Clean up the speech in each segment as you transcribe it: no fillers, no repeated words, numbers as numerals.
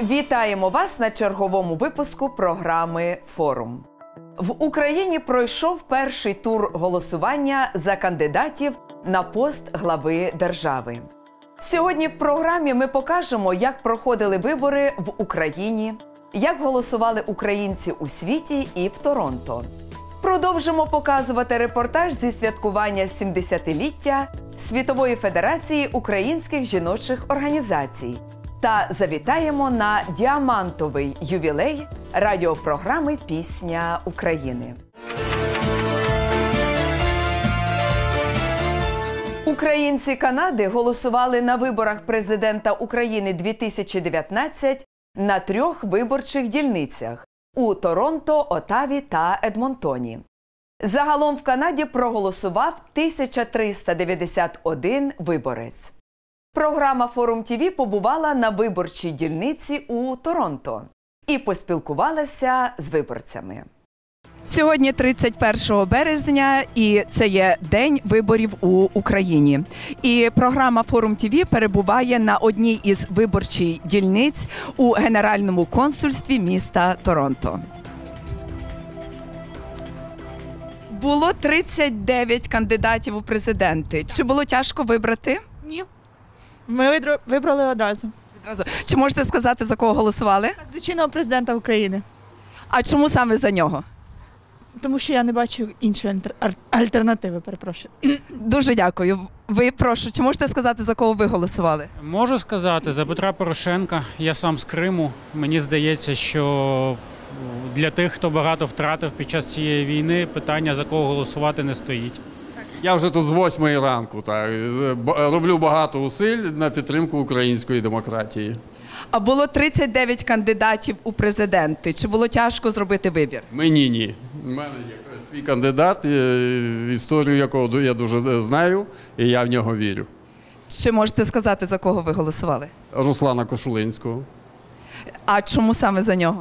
Вітаємо вас на черговому випуску програми «Форум». В Україні пройшов перший тур голосування за кандидатів на пост глави держави. Сьогодні в програмі ми покажемо, як проходили вибори в Україні, як голосували українці у світі і в Торонто. Продовжимо показувати репортаж зі святкування 70-ліття Світової Федерації українських жіночих організацій та завітаємо на діамантовий ювілей радіопрограми «Пісня України». Українці Канади голосували на виборах президента України 2019 на 3 виборчих дільницях – у Торонто, Отаві та Едмонтоні. Загалом в Канаді проголосував 1391 виборець. Програма «Форум ТВ» побувала на виборчій дільниці у Торонто і поспілкувалася з виборцями. Сьогодні 31 березня, і це є день виборів у Україні. І програма «Форум ТВ» перебуває на одній із виборчих дільниць у Генеральному консульстві міста Торонто. Було 39 кандидатів у президенти. Чи було тяжко вибрати? Ні. Ми вибрали одразу. Чи можете сказати, за кого голосували? Так, за чинного президента України. А чому саме за нього? Тому що я не бачу іншої альтернативи, перепрошую. Дуже дякую. Ви, прошу, чи можете сказати, за кого ви голосували? Можу сказати, за Петра Порошенка. Я сам з Криму. Мені здається, що для тих, хто багато втратив під час цієї війни, питання, за кого голосувати, не стоїть. Я вже тут з 8 ранку роблю багато зусиль на підтримку української демократії. А було 39 кандидатів у президенти. Чи було тяжко зробити вибір? Мені ні. У мене є свій кандидат, історію якого я дуже знаю, і я в нього вірю. Чи можете сказати, за кого ви голосували? Руслана Кошулинського. А чому саме за нього?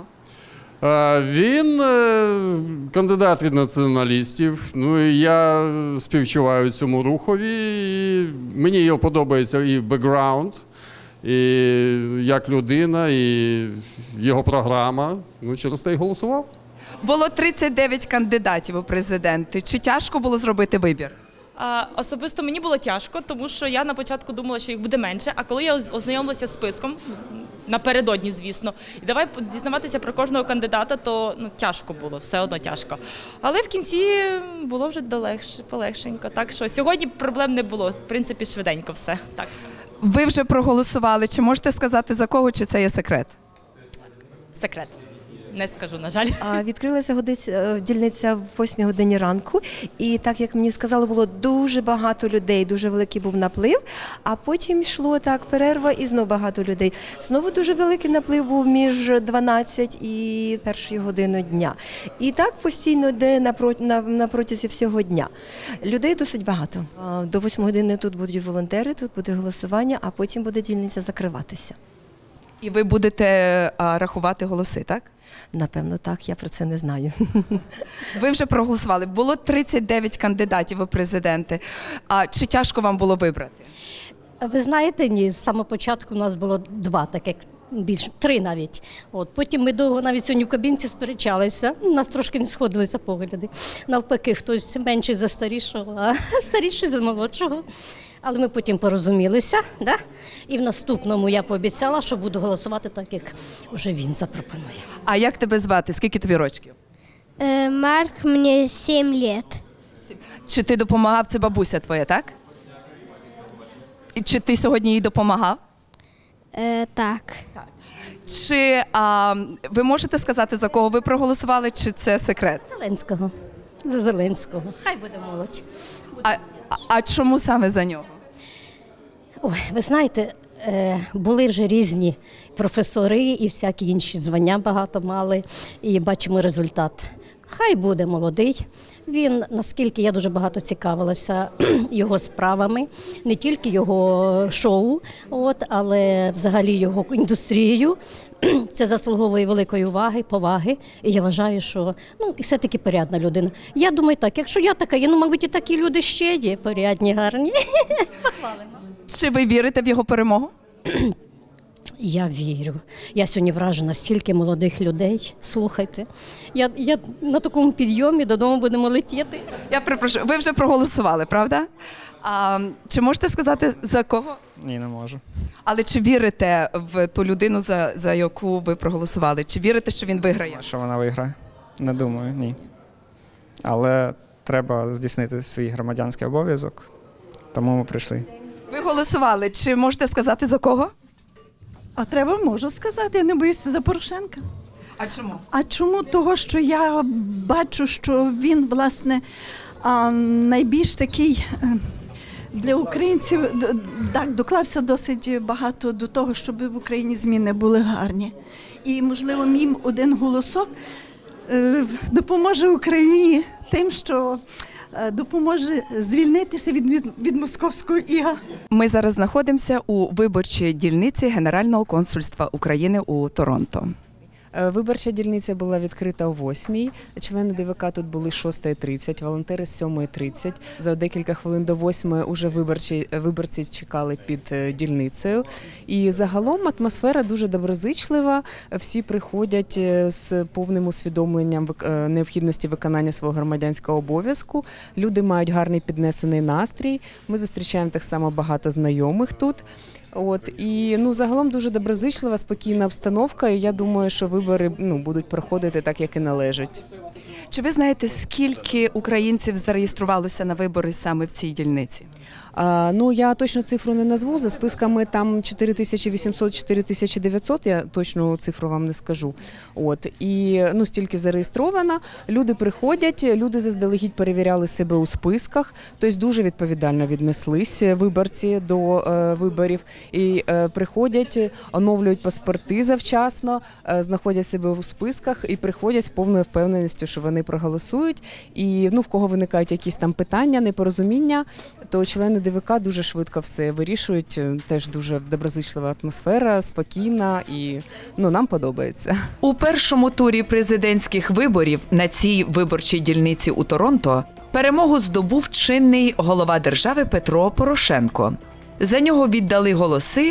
Він кандидат від націоналістів. Ну, і я співчуваю цьому рухові. Мені його подобається і бекграунд, і як людина, і його програма. Ну, через те й голосував. Було 39 кандидатів у президенти. Чи тяжко було зробити вибір? Особисто мені було тяжко, тому що я на початку думала, що їх буде менше, а коли я ознайомилася з списком, напередодні, звісно, і давай дізнаватися про кожного кандидата, то тяжко було, все одно тяжко. Але в кінці було вже полегшенько. Так що сьогодні проблем не було, в принципі, швиденько все. Так. Ви вже проголосували. Чи можете сказати, за кого, чи це є секрет? Секрет. Не скажу, на жаль. Відкрилася дільниця в 8 годині ранку, і так, як мені сказали, було дуже багато людей, дуже великий був наплив, а потім йшло так перерва і знову багато людей. Знову дуже великий наплив був між 12 і 1 годиною дня. І так постійно йде на протязі всього дня. Людей досить багато. До 8 години тут будуть волонтери, тут буде голосування, а потім буде дільниця закриватися. І ви будете рахувати голоси, так? Напевно, так. Я про це не знаю. Ви вже проголосували. Було 39 кандидатів у президенти. А чи тяжко вам було вибрати? Ви знаєте, ні, з самого початку у нас було 2 таких, більше 3 навіть. Потім ми довго навіть сьогодні в кабінці сперечалися. У нас трошки не сходилися погляди. Навпаки, хтось менший за старішого, а старіший за молодшого. Але ми потім порозумілися, да? І в наступному я пообіцяла, що буду голосувати так, як вже він запропонує. А як тебе звати? Скільки тобі років? Марк, мені 7 років. Чи ти допомагав, це бабуся твоя, так? І чи ти сьогодні їй допомагав? Так. Чи ви можете сказати, за кого ви проголосували, чи це секрет? Зеленського. За Зеленського. Хай буде молодь. А чому саме за нього? Ой, ви знаєте, були вже різні професори і всякі інші звання багато мали, і бачимо результат. Хай буде молодий. Він, наскільки я дуже багато цікавилася його справами, не тільки його шоу, але взагалі його індустрією. Це заслуговує великої уваги, поваги. І я вважаю, що і все-таки порядна людина. Я думаю так, якщо я така є, мабуть, і такі люди ще є, порядні, гарні. Похвалимо. Чи ви вірите в його перемогу? Я вірю. Я сьогодні вражена, стільки молодих людей. Слухайте, я на такому підйомі додому будемо летіти. Я перепрошую, ви вже проголосували, правда? А чи можете сказати, за кого? Ні, не можу. Але чи вірите в ту людину, за яку ви проголосували? Чи вірите, що він виграє? Що вона виграє? Не думаю, ні. Але треба здійснити свій громадянський обов'язок, тому ми прийшли. Ви голосували. Чи можете сказати, за кого? А треба, можу сказати, я не боюся за Порошенка. А чому? А чому? Того, що я бачу, що він, власне, найбільш такий для українців так, доклався досить багато до того, щоб в Україні зміни були гарні. І, можливо, мій один голосок допоможе Україні тим, що допоможе звільнитися від московського іга. Ми зараз знаходимося у виборчій дільниці Генерального консульства України у Торонто. Виборча дільниця була відкрита о 8-й, члени ДВК тут були з 6:30, волонтери з 7:30. За декілька хвилин до 8-ї вже виборці чекали під дільницею. І загалом атмосфера дуже доброзичлива, всі приходять з повним усвідомленням необхідності виконання свого громадянського обов'язку. Люди мають гарний піднесений настрій, ми зустрічаємо так само багато знайомих тут. І загалом дуже доброзичлива, спокійна обстановка, і я думаю, що вибори будуть проходити так, як і належить. Чи ви знаєте, скільки українців зареєструвалося на вибори саме в цій дільниці? Я точно цифру не назву, за списками там 4800-4900, я точну цифру вам не скажу. І стільки зареєстровано, люди приходять, люди заздалегідь перевіряли себе у списках, тобто дуже відповідально віднеслись виборці до виборів. І приходять, оновлюють паспорти завчасно, знаходять себе у списках і приходять з повною впевненістю, що вони проголосують. І в кого виникають якісь там питання, непорозуміння, то члени ДВК дуже швидко все вирішують, теж дуже доброзичлива атмосфера, спокійна і нам подобається. У першому турі президентських виборів на цій виборчій дільниці у Торонто перемогу здобув чинний голова держави Петро Порошенко. За нього віддали голоси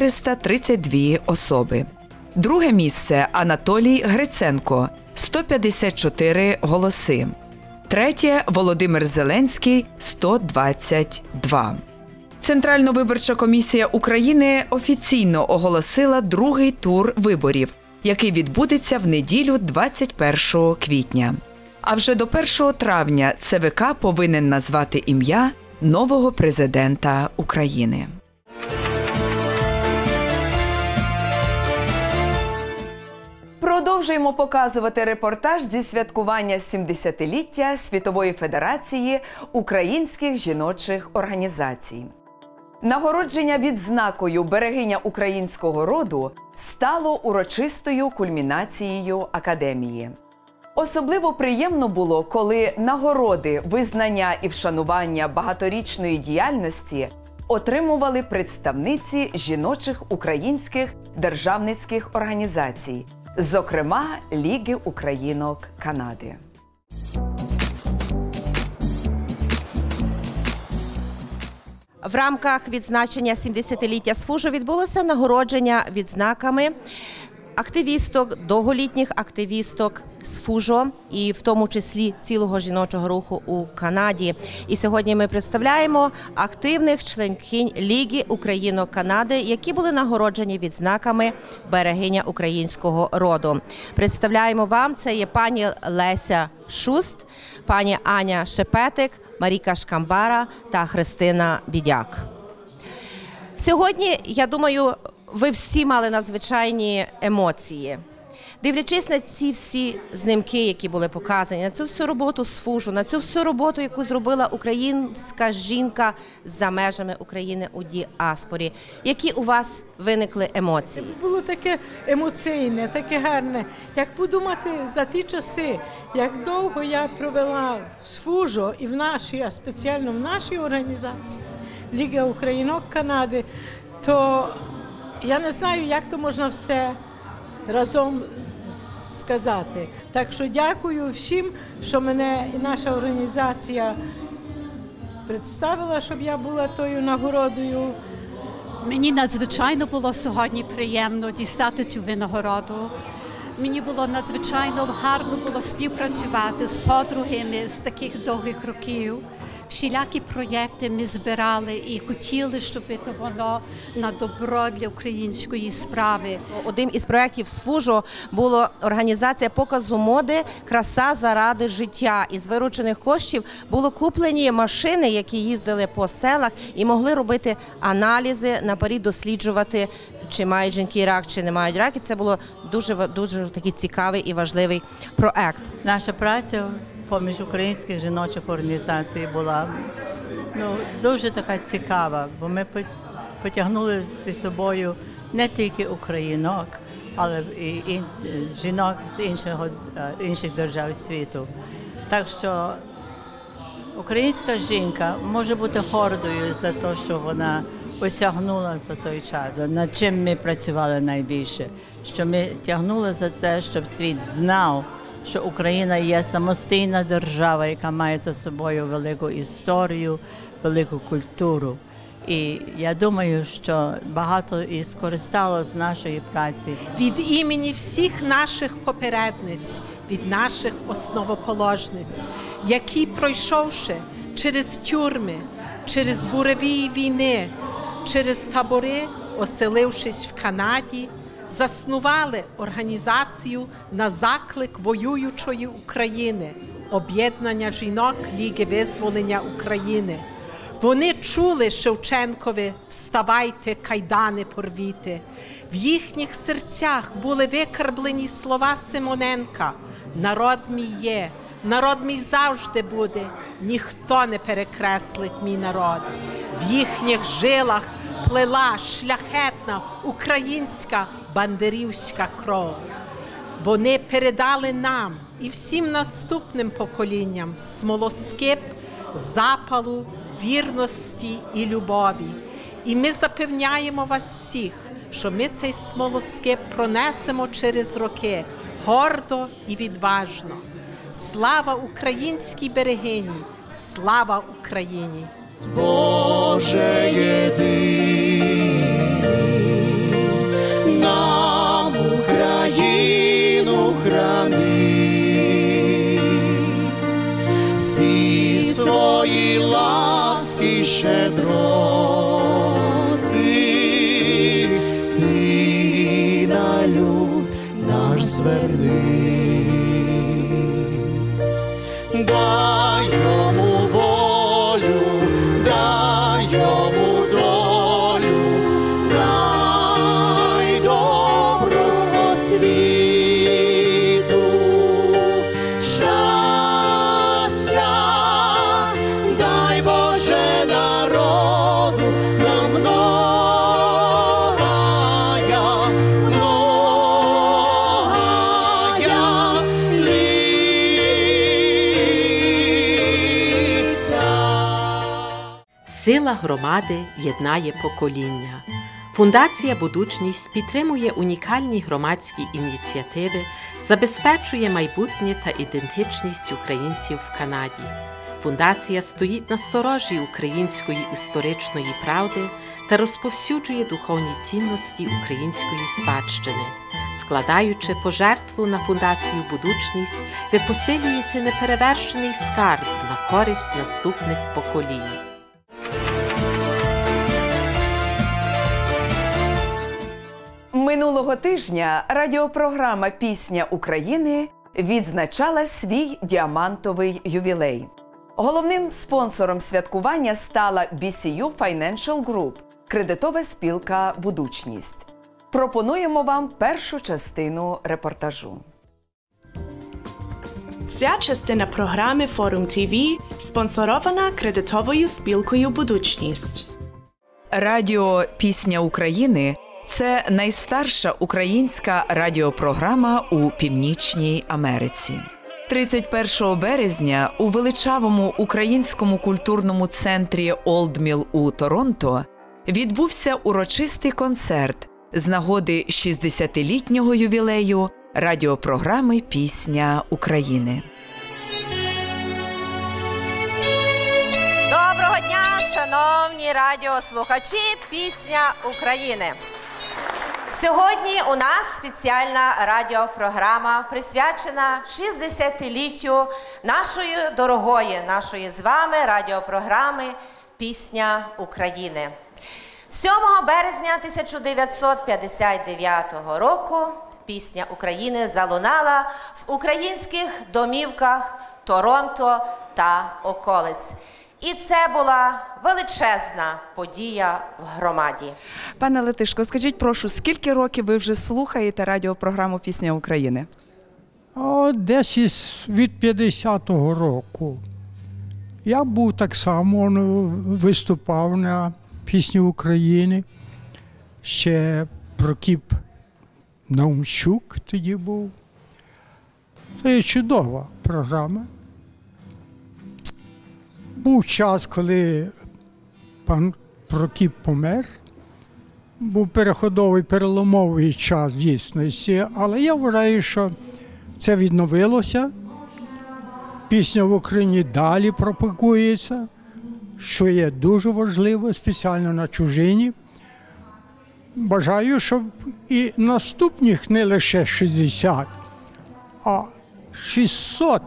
432 особи. Друге місце – Анатолій Гриценко – 154 голоси. Третє – Володимир Зеленський – 122. Центральна виборча комісія України офіційно оголосила другий тур виборів, який відбудеться в неділю 21 квітня. А вже до 1 травня ЦВК повинен назвати ім'я нового президента України. Продовжуємо показувати репортаж зі святкування 70-ліття Світової Федерації українських жіночих організацій. Нагородження відзнакою «Берегиня українського роду» стало урочистою кульмінацією Академії. Особливо приємно було, коли нагороди, визнання і вшанування багаторічної діяльності отримували представниці жіночих українських державницьких організацій, зокрема Ліги українок Канади. В рамках відзначення 70-ліття СФУЖу відбулося нагородження відзнаками активісток, довголітніх активісток СФУЖу і в тому числі цілого жіночого руху у Канаді. І сьогодні ми представляємо активних членкинь Ліги українок Канади, які були нагороджені відзнаками «Берегиня українського роду». Представляємо вам, це є пані Леся Шуст, пані Аня Шепетик, Маріка Шкамбара та Христина Бідяк. Сьогодні, я думаю, ви всі мали надзвичайні емоції. Дивлячись на ці всі знімки, які були показані, на цю всю роботу СФУЖу, на цю всю роботу, яку зробила українська жінка за межами України у діаспорі, які у вас виникли емоції? Було таке емоційне, таке гарне. Як подумати за ті часи, як довго я провела в СФУЖу і в нашій, а спеціально в нашій організації Ліга українок Канади, то я не знаю, як то можна все разом сказати. Так що дякую всім, що мене і наша організація представила, щоб я була тою нагородою Мені надзвичайно було сьогодні приємно дістати цю винагороду. Мені було надзвичайно гарно було співпрацювати з подругами з таких довгих років. Всілякі проєкти ми збирали і хотіли, щоб це воно на добро для української справи. Одним із проєктів СФУЖО була організація показу моди «Краса заради життя». Із виручених коштів було куплені машини, які їздили по селах і могли робити аналізи, наперед досліджувати, чи мають жінки рак, чи не мають рак. І це було дуже такий цікавий і важливий проєкт. Наша праця поміж українських жіночих організацій була дуже така цікава, бо ми потягнули зі собою не тільки українок, але і жінок з інших держав світу. Так що українська жінка може бути гордою за те, що вона осягнула за той час. Над чим ми працювали найбільше? Що ми тягнули за це, щоб світ знав, що Україна є самостійна держава, яка має за собою велику історію, велику культуру. І я думаю, що багато і скористало з нашої праці. Від імені всіх наших попередниць, від наших основоположниць, які, пройшовши через тюрми, через буревії війни, через табори, оселившись в Канаді, заснували організацію на заклик воюючої України – Об'єднання жінок Ліги визволення України. Вони чули Шевченкові «Вставайте, кайдани порвіте». В їхніх серцях були викарблені слова Симоненка «Народ мій є, народ мій завжди буде, ніхто не перекреслить мій народ». В їхніх жилах плила шляхетна українська бандерівська кров. Вони передали нам і всім наступним поколінням смолоскип запалу, вірності і любові. І ми запевняємо вас всіх, що ми цей смолоскип пронесемо через роки гордо і відважно. Слава українській берегині! Слава Україні! Боже єдиний, нам Україну храни, всі свої ласки щедроти, ти на люд наш зверни, дай йому волю, дай йому долю, дай добру освіту, щастя, дай Боже народу нам многая Сила громади єднає покоління. Фундація «Будучність» підтримує унікальні громадські ініціативи, забезпечує майбутнє та ідентичність українців в Канаді. Фундація стоїть на сторожі української історичної правди та розповсюджує духовні цінності української спадщини. Складаючи пожертву на фундацію «Будучність», ви посилюєте неперевершений скарб на користь наступних поколінь. Минулого тижня радіопрограма «Пісня України» відзначала свій діамантовий ювілей. Головним спонсором святкування стала BCU Financial Group – кредитова спілка «Будучність». Пропонуємо вам першу частину репортажу. Ця частина програми «Форум ТВ» спонсорована кредитовою спілкою «Будучність». Радіо «Пісня України» – це найстарша українська радіопрограма у Північній Америці. 31 березня у величавому українському культурному центрі Олд Міл у Торонто відбувся урочистий концерт з нагоди 60-літнього ювілею радіопрограми «Пісня України». Доброго дня, шановні Шановні радіослухачі, пісня України. Сьогодні у нас спеціальна радіопрограма, присвячена 60-літтю нашої дорогої, нашої з вами радіопрограми «Пісня України». 7 березня 1959 року «Пісня України» залунала в українських домівках Торонто та околиць. І це була величезна подія в громаді. Пане Летишко, скажіть, прошу, скільки років ви вже слухаєте радіопрограму «Пісня України»? Десь від 50-го року. Я був так само, виступав на «Пісні України». Ще Прокіп Наумчук тоді був. Це є чудова програма. Був час, коли пан Прокіп помер. Був переходовий, переломовий час дійсності, але я вважаю, що це відновилося. Пісня в Україні далі пропагується, що є дуже важливо, спеціально на чужині. Бажаю, щоб і наступних не лише 60, а 600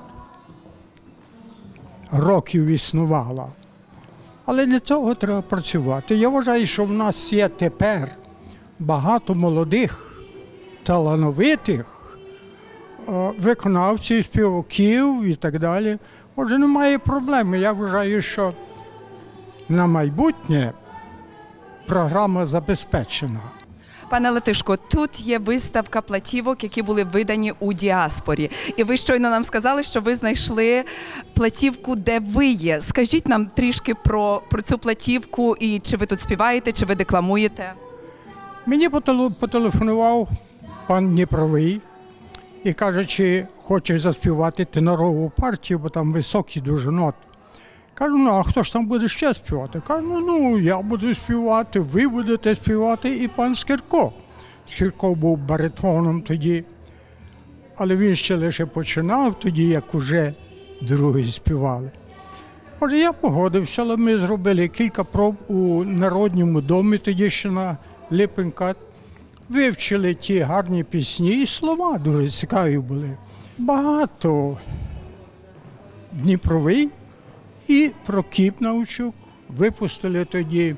років існувала. Але для цього треба працювати. Я вважаю, що в нас є тепер багато молодих, талановитих виконавців, співаків і так далі. Отже, немає проблеми. Я вважаю, що на майбутнє програма забезпечена. Пане Летишко, тут є виставка платівок, які були видані у діаспорі. І ви щойно нам сказали, що ви знайшли платівку, де ви є. Скажіть нам трішки про цю платівку, і чи ви тут співаєте, чи ви декламуєте? Мені потелефонував пан Дніпровий і каже, чи хочеш заспівати тенорову партію, бо там високі дуже ноти. Кажу, ну а хто ж там буде ще співати? Кажу, ну я буду співати, ви будете співати і пан Скірко. Скірко був баритоном тоді, але він ще лише починав тоді, як уже другі співали. Отже, я погодився, але ми зробили кілька проб у Народному домі, тоді ще на Липенка. Вивчили ті гарні пісні, і слова дуже цікаві були. Багато Дніпровий і Прокіп Наумчук випустили тоді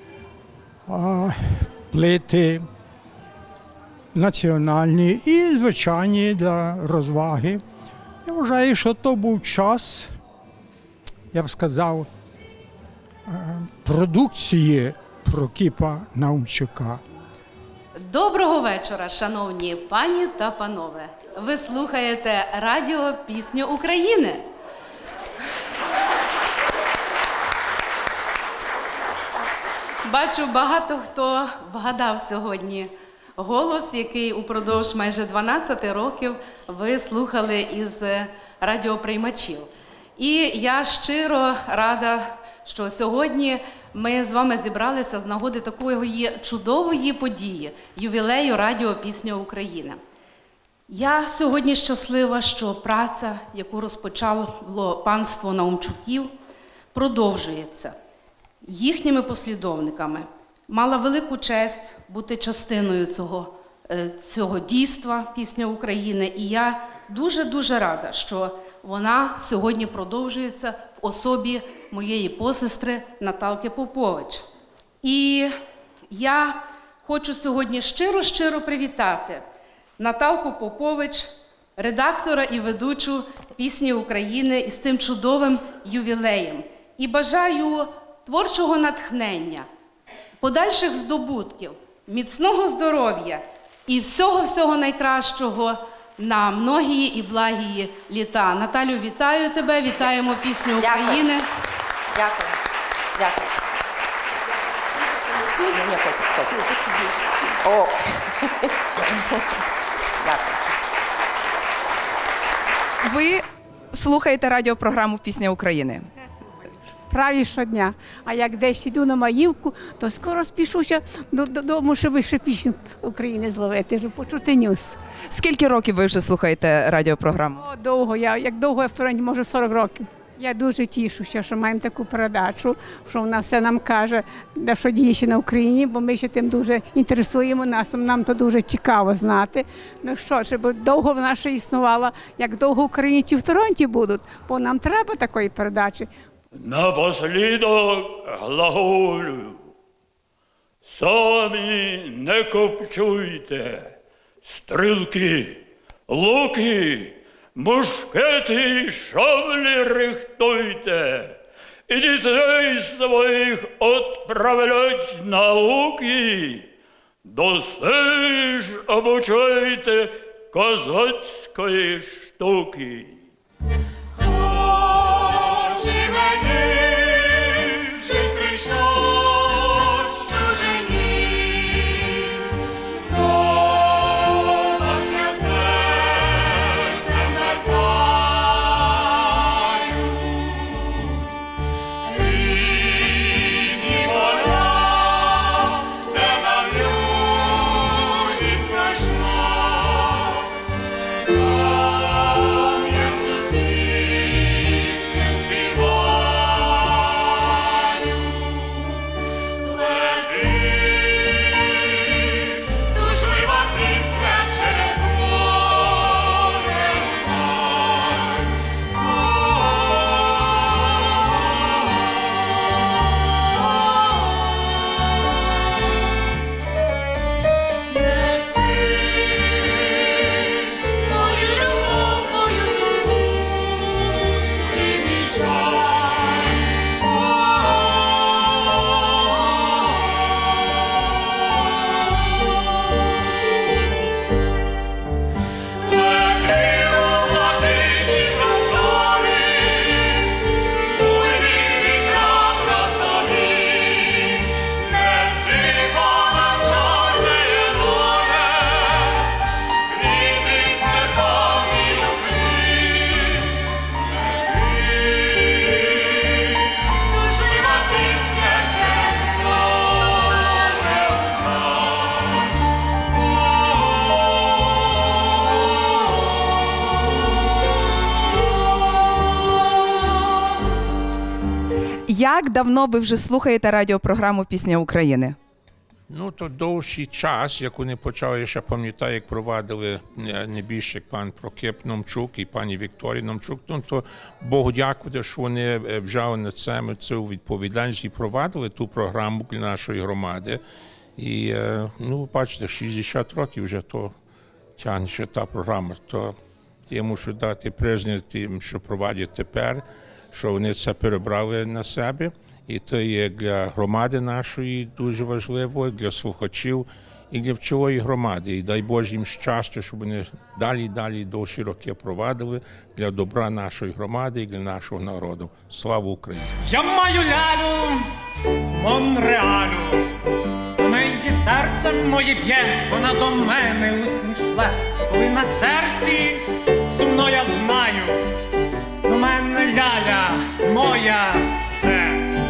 плити національні і звичайні для розваги. Я вважаю, що то був час, я б сказав, продукції Прокіпа Наумчука. Доброго вечора, шановні пані та панове. Ви слухаєте радіо «Пісню України». Бачу, багато хто вгадав сьогодні голос, який упродовж майже 12 років ви слухали із радіоприймачів. І я щиро рада, що сьогодні ми з вами зібралися з нагоди такої чудової події – ювілею радіо «Пісня України». Я сьогодні щаслива, що праця, яку розпочало панство Наумчуків, продовжується. Їхніми послідовниками мала велику честь бути частиною цього дійства «Пісня України». І я дуже-дуже рада, що вона сьогодні продовжується в особі моєї посестри Наталки Попович. І я хочу сьогодні щиро-щиро привітати Наталку Попович, редактора і ведучу «Пісні України» із цим чудовим ювілеєм. І бажаю творчого натхнення, подальших здобутків, міцного здоров'я і всього-всього найкращого на многії і благії літа. Наталю, вітаю тебе, вітаємо «Пісню України». Дякую. Дякую. О. Дякую. Ви слухаєте радіопрограму «Пісня України». Праві щодня. А як десь йду на Маївку, то скоро спішуся додому, щоб ще пісню України зловити, щоб почути ньюс. Скільки років ви вже слухаєте радіопрограму? Довго. Як довго я в Торонті, може 40 років. Я дуже тішуся, що маємо таку передачу, що вона все нам каже, що діє на Україні, бо ми ще тим дуже інтересуємо нас, нам то дуже цікаво знати. Ну що ж, бо довго вона ще існувала, як довго українці в Торонті будуть, бо нам треба такої передачі. Напослідок глаголю, самі не копчуйте, стрілки, луки, мушкети й шаблі рихтуйте, і дітей своїх отправлять науки, до сей ж обучайте козацької штуки. Очі мені жить прийшлось в чужині, дома серцем вертаюсь. Рідні поля, де нам юність пройшла, там я сусідстві співаю. Летить тужлива пісня через море вдаль. Неси мою любов, мою тугу і мій жаль. Лети у годині прозорі, буйні вітра прозорі, неси понад чорне море, кріпить степом і Україн. Тужлива пісня через море Як давно ви вже слухаєте радіопрограму «Пісня України»? Ну, то довший час, як вони почали, я ще пам'ятаю, як провадили небіжчик пан Прокип Номчук і пані Вікторія Номчук, ну, то Богу дякувати, що вони взяли на себе цю відповідальність і провадили ту програму для нашої громади. І, ну, бачите, 60 років вже то тягне ще та програма. То я мушу дати признання тим, що провадять тепер, що вони це перебрали на себе. І це є для громади нашої дуже важливо, для слухачів і для цілої громади. І дай Боже їм щастя, щоб вони далі довші роки провадили для добра нашої громади і для нашого народу. Слава Україні! Я маю лялю Монреалю, у неї серце моє б'є, вона до мене усмішле. Коли на серці сумно я знаю, до мене ляля моя жде.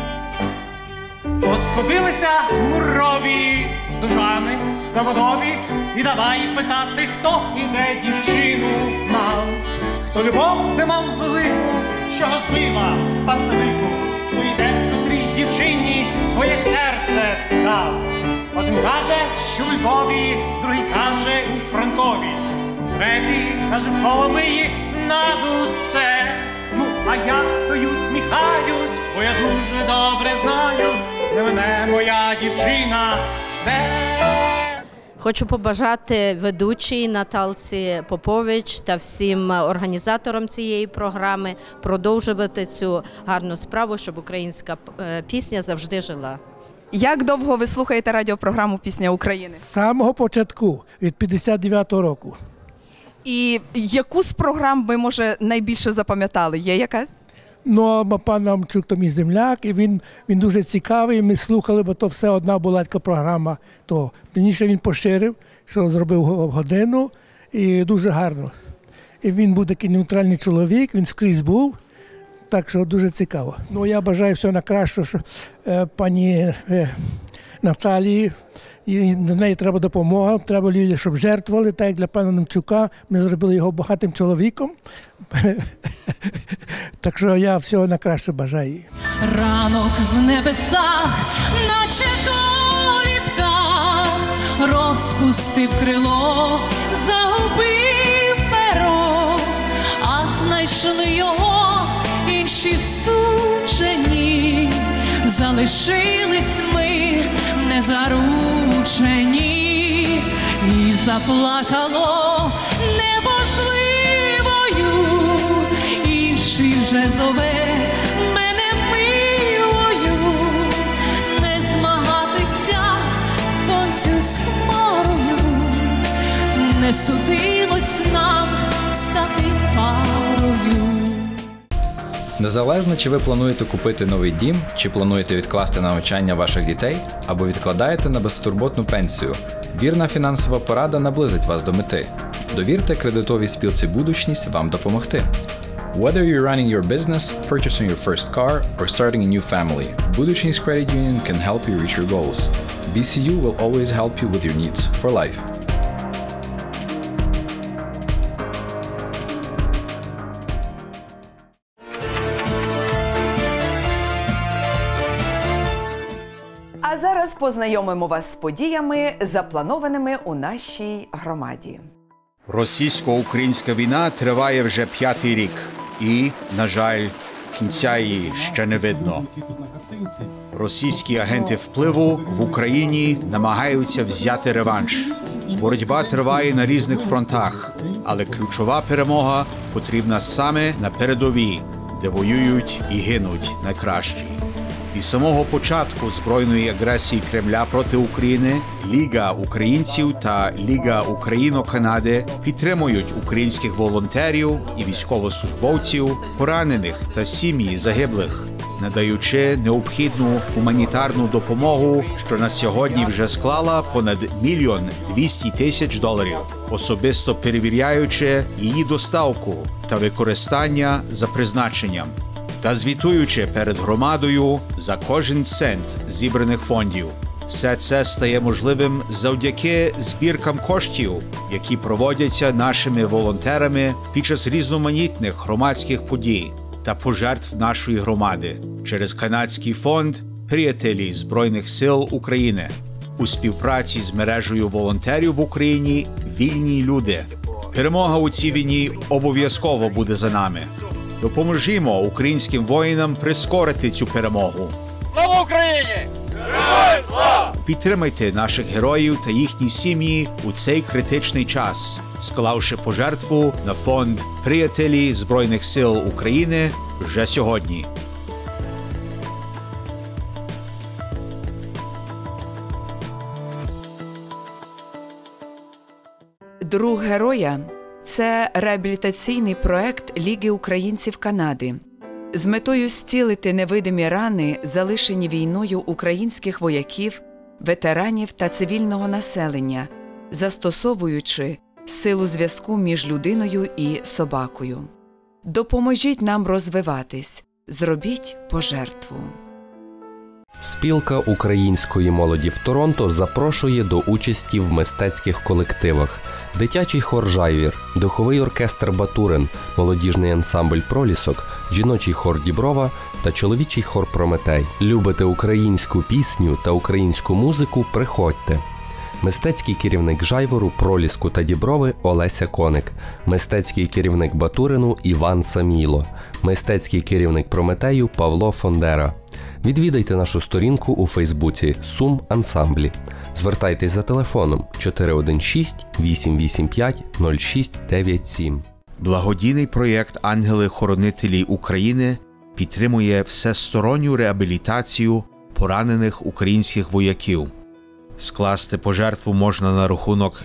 Посходилися мурові дужани заводові, і давай питати, хто іде дівчину мав. Хто любов де мав велику, що збила з пантелику, то йде котрій дівчині своє серце дав. Один каже, що в Львові, другий каже у Франкові, третій каже в Коломиї над усе. Ну, а я стою, сміхаюсь, бо я дуже добре знаю, де мене моя дівчина жде. Хочу побажати ведучій Наталці Попович та всім організаторам цієї програми продовжувати цю гарну справу, щоб українська пісня завжди жила. Як довго ви слухаєте радіопрограму «Пісня України»? З самого початку, від 59-го року. І яку з програм ви, може, найбільше запам'ятали? Є якась? Ну, а пан Номчук то мій земляк, і він дуже цікавий, ми слухали, бо то все одна була така програма. То пізніше він поширив, що зробив годину, і дуже гарно. І він був такий нейтральний чоловік, він скрізь був, так що дуже цікаво. Ну, я бажаю всього найкращого, що пані Наталії. І до неї треба допомога, треба люди, щоб жертвували, так як для пана Немчука. Ми зробили його багатим чоловіком. Так що я всього найкраще бажаю їй. Ранок в небесах, наче доліпка, розпустив крило, загубив перо, а знайшли його інші сучені. Залишились ми незаручені, і заплакало небо зливою, інший вже зове мене милою, не змагатися сонцю з хмарою, не судилось нам стати парою. Незалежно, чи ви плануєте купити новий дім, чи плануєте відкласти на навчання ваших дітей, або відкладаєте на безтурботну пенсію, вірна фінансова порада наблизить вас до мети. Довірте кредитовій спілці «Будучність» вам допомогти. Whether you're running your business, purchasing your first car, or starting a new family, Будучність Credit Union can help you reach your goals. BCU will always help you with your needs for life. А зараз познайомимо вас з подіями, запланованими у нашій громаді. Російсько-українська війна триває вже 5-й рік. І, на жаль, кінця її ще не видно. Російські агенти впливу в Україні намагаються взяти реванш. Боротьба триває на різних фронтах, але ключова перемога потрібна саме на передовій, де воюють і гинуть найкращі. Із самого початку збройної агресії Кремля проти України Ліга українців та Ліга Україно-Канади підтримують українських волонтерів і військовослужбовців, поранених та сім'ї загиблих, надаючи необхідну гуманітарну допомогу, що на сьогодні вже склала понад $1 200 000, особисто перевіряючи її доставку та використання за призначенням, та звітуючи перед громадою за кожен цент зібраних фондів. Все це стає можливим завдяки збіркам коштів, які проводяться нашими волонтерами під час різноманітних громадських подій та пожертв нашої громади через канадський фонд «Приятелі Збройних сил України» у співпраці з мережею волонтерів в Україні «Вільні люди». Перемога у цій війні обов'язково буде за нами. Допоможімо українським воїнам прискорити цю перемогу. Слава Україні! Героям слава! Підтримайте наших героїв та їхні сім'ї у цей критичний час, склавши пожертву на фонд «Приятелі Збройних сил України» вже сьогодні. «Друг героя» – це реабілітаційний проект Ліги українців Канади з метою зцілити невидимі рани, залишені війною українських вояків, ветеранів та цивільного населення, застосовуючи силу зв'язку між людиною і собакою. Допоможіть нам розвиватись, зробіть пожертву. Спілка української молоді в Торонто запрошує до участі в мистецьких колективах. Дитячий хор «Жайвір», духовий оркестр «Батурин», молодіжний ансамбль «Пролісок», жіночий хор «Діброва» та чоловічий хор «Прометей». Любите українську пісню та українську музику – приходьте. Мистецький керівник «Жайвору», «Проліску» та «Діброви» Олеся Коник, мистецький керівник «Батурину» Іван Саміло, мистецький керівник «Прометею» Павло Фондера. Відвідайте нашу сторінку у Фейсбуці «Сум Ансамблі». Звертайтесь за телефоном 416-885-0697. Благодійний проєкт «Ангели-хоронителі України» підтримує всесторонню реабілітацію поранених українських вояків. Скласти пожертву можна на рахунок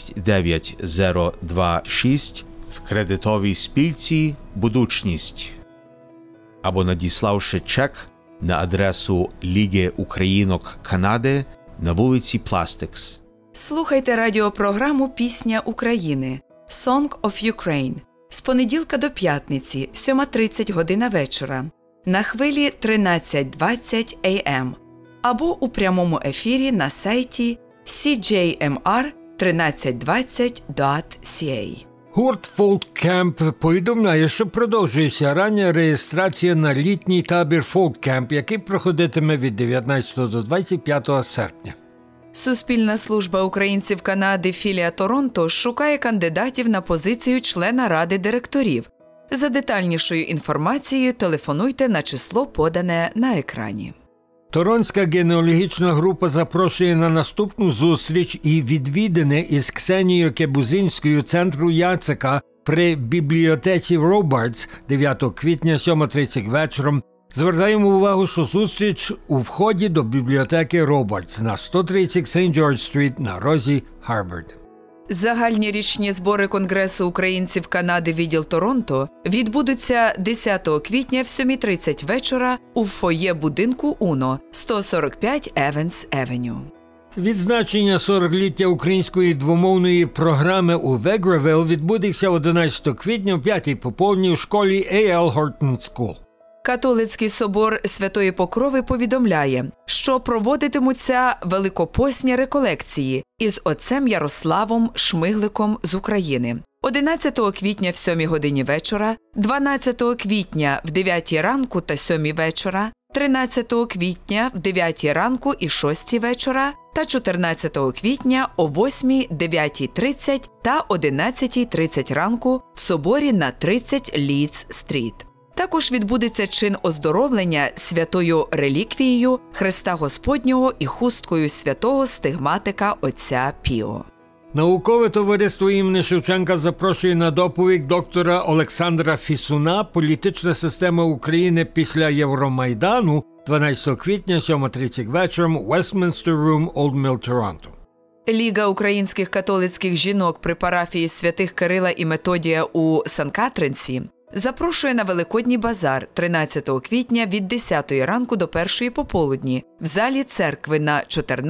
69026 в кредитовій спілці «Будучність» або надіславши чек на адресу Ліги Українок Канади на вулиці Пластикс. Слухайте радіопрограму «Пісня України» «Song of Ukraine» з понеділка до п'ятниці, 7:30 година вечора, на хвилі 13:20 АМ. або у прямому ефірі на сайті cjmr1320.ca. Гурт Folk Camp повідомляє, що продовжується рання реєстрація на літній табір Folk Camp, який проходитиме від 19 до 25 серпня. Суспільна служба українців Канади філія Торонто шукає кандидатів на позицію члена Ради директорів. За детальнішою інформацією телефонуйте на число, подане на екрані. Торонська генеалогічна група запрошує на наступну зустріч і відвідини із Ксенією Кебузинською центру Яцика при бібліотеці Робартс 9 квітня 7:30 вечором. Звертаємо увагу, що зустріч у вході до бібліотеки Робартс на 130 St. George Street на розі Харвард. Загальні річні збори Конгресу українців Канади відділ Торонто відбудуться 10 квітня в 7:30 вечора у фоє будинку УНО, 145 Еванс Евеню. Відзначення 40-ліття української двомовної програми у Вегравіл відбудеться 11 квітня в 5-й пополудні у школі A.L. Horton School. Католицький собор Святої Покрови повідомляє, що проводитимуться великопосні реколекції із отцем Ярославом Шмигликом з України. 11 квітня в 7 годині вечора, 12 квітня в 9 ранку та 7 вечора, 13 квітня в 9 ранку і 6 вечора та 14 квітня о 8, 9:30 та 11:30 ранку в соборі на 30 Лідс-стріт. Також відбудеться чин оздоровлення святою реліквією Христа Господнього і хусткою святого стигматика отця Піо. Наукове товариство імені Шевченка запрошує на доповідь доктора Олександра Фісуна «Політична система України після Євромайдану» 12 квітня 7:30 вечором Westminster Room, Old Mill, Торонто. Ліга українських католицьких жінок при парафії святих Кирила і Методія у Сан-Катринсі запрошує на Великодній базар 13 квітня від 10 ранку до 1 пополудні в залі церкви на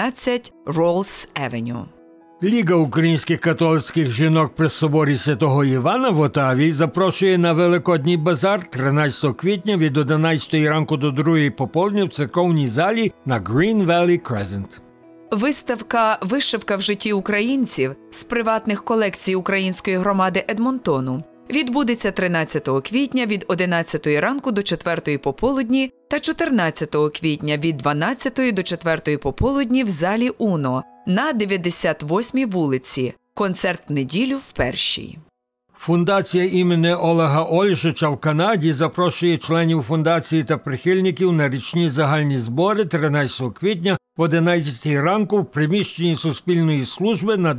14 Роллс Евеню. Ліга українських католицьких жінок при соборі Святого Івана в Отаві запрошує на Великодній базар 13 квітня від 11 ранку до 2 пополудні в церковній залі на Green Valley Crescent. Виставка «Вишивка в житті українців» з приватних колекцій української громади Едмонтону відбудеться 13 квітня від 11 ранку до 4 пополудні та 14 квітня від 12 до 4 пополудні в залі УНО на 98-й вулиці. Концерт в неділю в першій. Фундація імені Олега Ольжича в Канаді запрошує членів фундації та прихильників на річні загальні збори 13 квітня в 11 ранку в приміщенні Суспільної служби на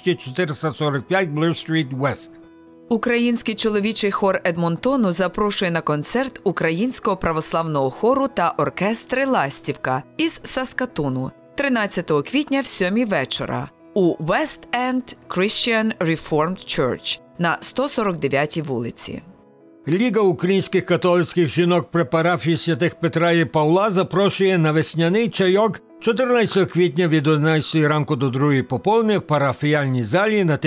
2445 Блер Стріт Вест. Український чоловічий хор Едмонтону запрошує на концерт українського православного хору та оркестри «Ластівка» із Саскатуну 13 квітня в 7 вечора у West End Christian Reformed Church на 149-й вулиці. Ліга українських католицьких жінок при парафії святих Петра і Павла запрошує на весняний чайок 14 квітня від 11 ранку до 2 пополудні в парафіяльній залі на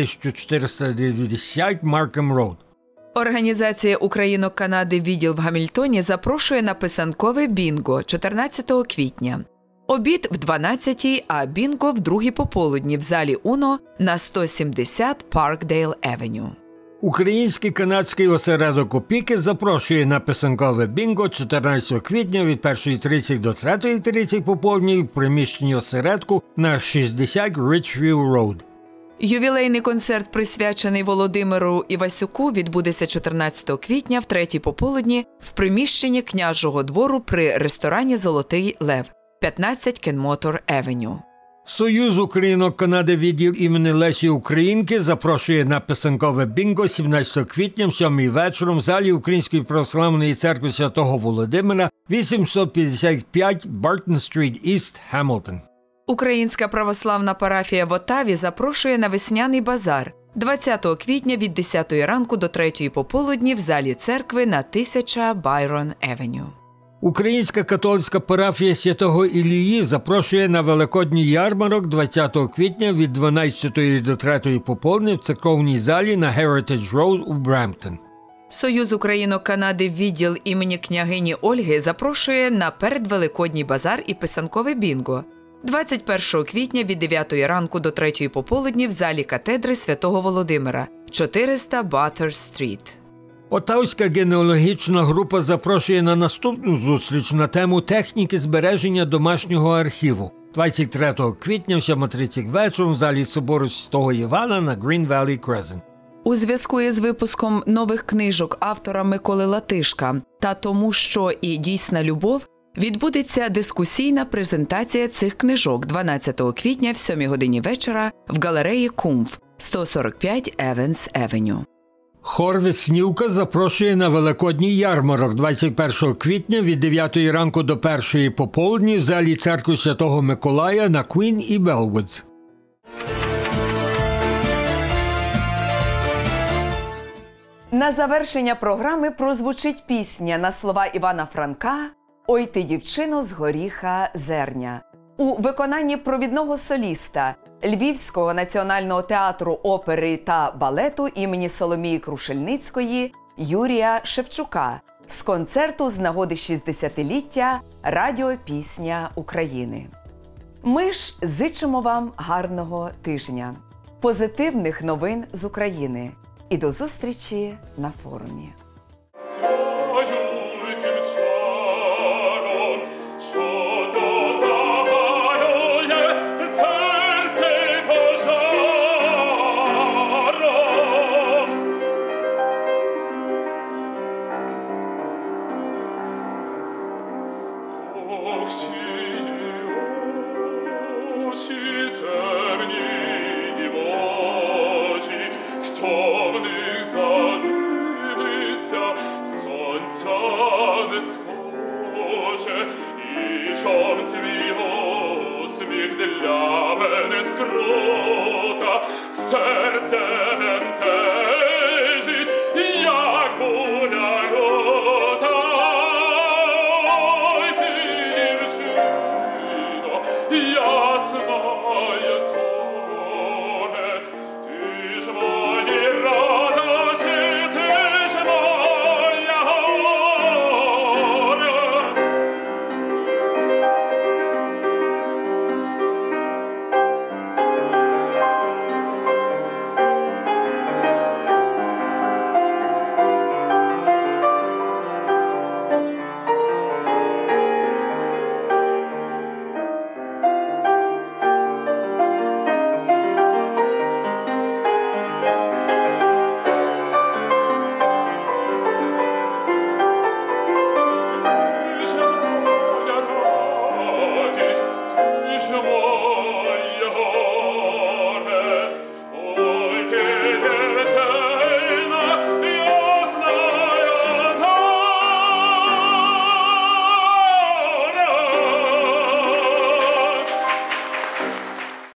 1490 Маркем Роуд. Організація Українок Канади відділ в Гамільтоні запрошує на писанкове бінго 14 квітня. Обід в 12-й, а бінго в 2 пополудні в залі УНО на 170 Паркдейл Евеню. Український канадський осередок опіки запрошує на писанкове бінго 14 квітня від 1:30 до 3:30 пополудні в приміщенні осередку на 60 Richview Road. Ювілейний концерт, присвячений Володимиру Івасюку, відбудеться 14 квітня в 3 пополудні в приміщенні княжого двору при ресторані «Золотий лев» 15 Кенмотор Евеню. Союз Українок Канади відділ імені Лесі Українки запрошує на писанкове бінго 17 квітня в 7 вечором в залі Української православної церкви Святого Володимира 855 Бартон Стріт Іст, Хемілтон. Українська православна парафія в Отаві запрошує на весняний базар 20 квітня від 10 ранку до 3 пополудні в залі церкви на 1000 Байрон Евеню. Українська католицька парафія Святого Ілії запрошує на Великодній ярмарок 20 квітня від 12 до 3 пополудні в церковній залі на Heritage Road у Бремптон. Союз Українок Канади відділ імені княгині Ольги запрошує на передвеликодній базар і писанкове бінго 21 квітня від 9 ранку до 3 пополудні в залі катедри Святого Володимира, 400 Батер-стріт. Отавська генеалогічна група запрошує на наступну зустріч на тему техніки збереження домашнього архіву 23 квітня в 7:30 вечора в залі собору Святого Івана на Green Valley Crescent. У зв'язку із випуском нових книжок автора Миколи Латишка та «Тому що» і «Дійсна любов» відбудеться дискусійна презентація цих книжок 12 квітня в 7 годині вечора в галереї Кумф, 145 Евенс Евеню. Хор «Веснівка» запрошує на Великодній ярмарок 21 квітня від 9 ранку до 1 пополудні в залі церкви Святого Миколая на Квін і Белвудс. На завершення програми прозвучить пісня на слова Івана Франка «Ой ти, дівчино, з горіха зерня» у виконанні провідного соліста Львівського національного театру опери та балету імені Соломії Крушельницької Юрія Шевчука з концерту з нагоди 60-ліття «Радіопісня України». Ми ж зичимо вам гарного тижня, позитивних новин з України. І до зустрічі на форумі. Не схоже, і чом твій усміх для мене скрута, серце бентежить.